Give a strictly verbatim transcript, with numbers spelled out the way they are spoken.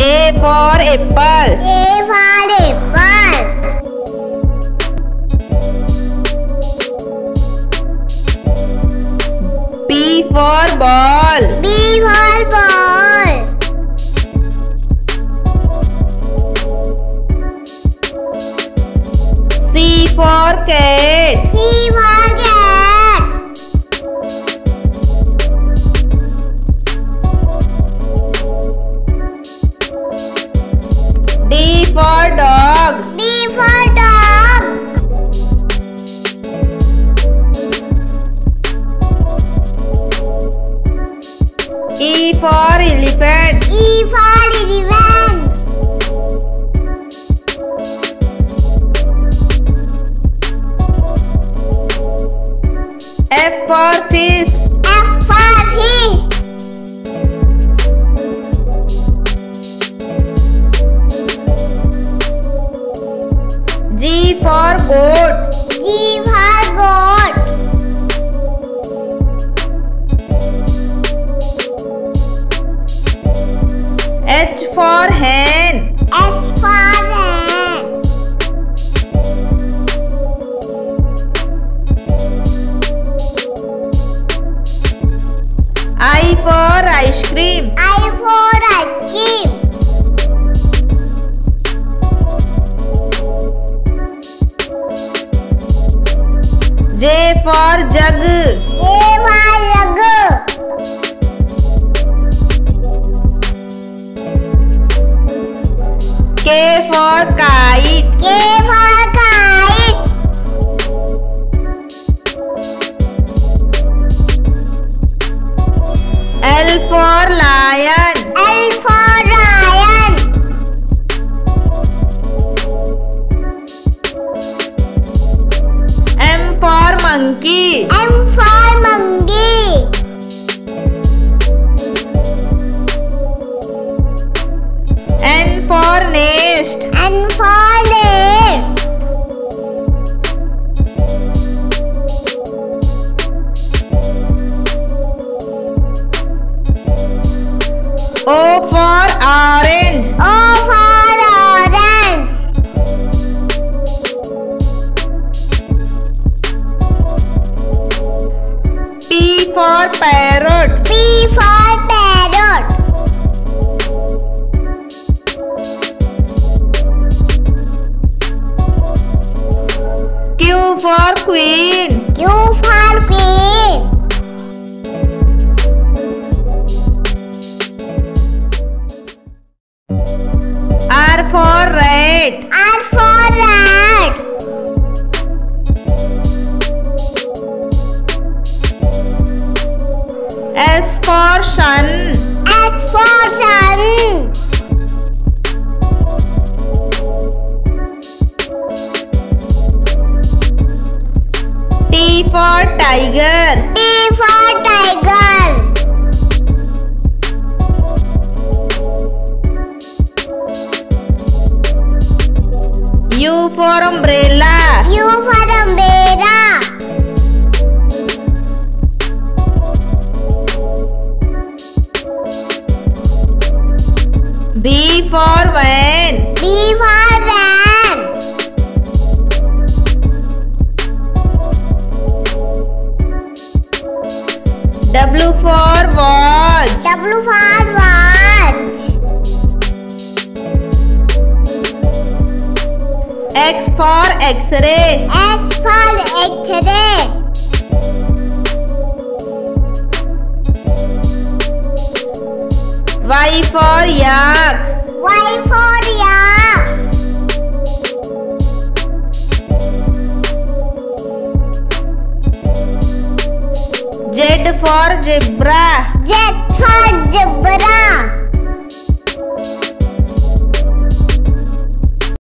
A for apple. A for apple. B for ball. B for ball. C for cat. C for cat. D for dog. D for dog. E for elephant. E for elephant. F for fish. F for fish. G for goat. G for goat. H for hen. H for hen. I for ice cream. I for ice cream. J for jug. J for jug. K for kite. K for kite. L for lion. L for lion. M for monkey. M for monkey. N for nest. N for nest. O for orange. O for orange. P for parrot. P for parrot. Q for queen. Q for queen. R for rat. R for rat. S for sun. S for sun. T for tiger. T for tiger. U for umbrella. U for umbrella. V for van. V for van. W for watch. W for watch. X for X-ray. X for X-ray. Y for yak. Y for yak. Z for zebra. Z for zebra.